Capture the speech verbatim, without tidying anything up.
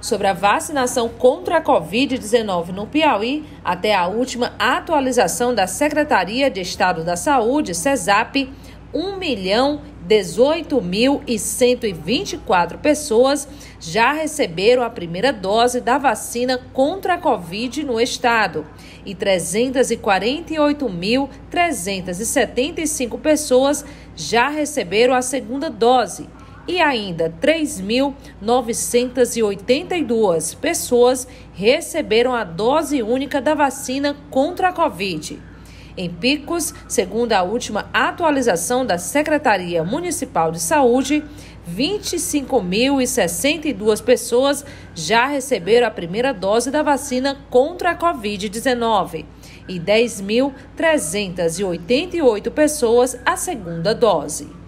Sobre a vacinação contra a covid dezenove no Piauí, até a última atualização da Secretaria de Estado da Saúde, CESAP, um milhão dezoito mil cento e vinte e quatro pessoas já receberam a primeira dose da vacina contra a Covid no estado e trezentas e quarenta e oito mil trezentas e setenta e cinco pessoas já receberam a segunda dose e ainda três mil novecentas e oitenta e duas pessoas receberam a dose única da vacina contra a Covid. Em Picos, segundo a última atualização da Secretaria Municipal de Saúde, vinte e cinco mil e sessenta e duas pessoas já receberam a primeira dose da vacina contra a covid dezenove e dez mil trezentas e oitenta e oito pessoas a segunda dose.